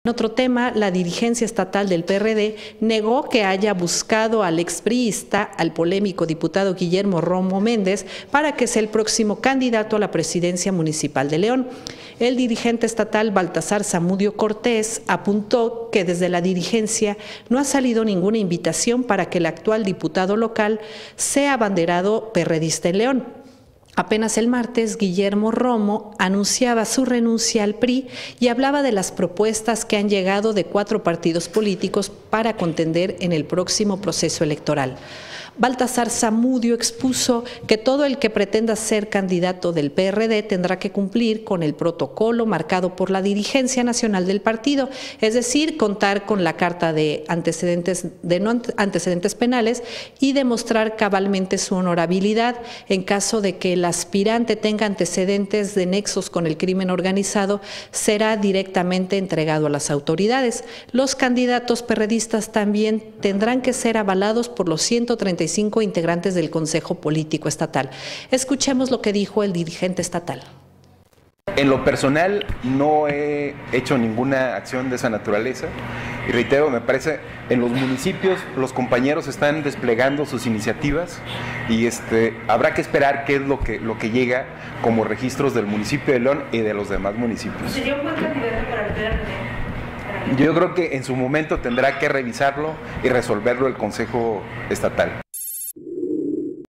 En otro tema, la dirigencia estatal del PRD negó que haya buscado al expriista, al polémico diputado Guillermo Romo Méndez, para que sea el próximo candidato a la presidencia municipal de León. El dirigente estatal Baltasar Zamudio Cortés apuntó que desde la dirigencia no ha salido ninguna invitación para que el actual diputado local sea abanderado perredista en León. Apenas el martes, Guillermo Romo anunciaba su renuncia al PRI y hablaba de las propuestas que han llegado de 4 partidos políticos para contender en el próximo proceso electoral. Baltasar Zamudio expuso que todo el que pretenda ser candidato del PRD tendrá que cumplir con el protocolo marcado por la dirigencia nacional del partido, es decir, contar con la carta de no antecedentes penales y demostrar cabalmente su honorabilidad. En caso de que el aspirante tenga antecedentes de nexos con el crimen organizado, será directamente entregado a las autoridades. Los candidatos perredistas también tendrán que ser avalados por los 135 integrantes del Consejo Político Estatal. Escuchemos lo que dijo el dirigente estatal. En lo personal no he hecho ninguna acción de esa naturaleza y reitero, me parece, en los municipios los compañeros están desplegando sus iniciativas y habrá que esperar qué es lo que llega como registros del municipio de León y de los demás municipios. ¿Sería un buen candidato para el PRD? Yo creo que en su momento tendrá que revisarlo y resolverlo el Consejo Estatal.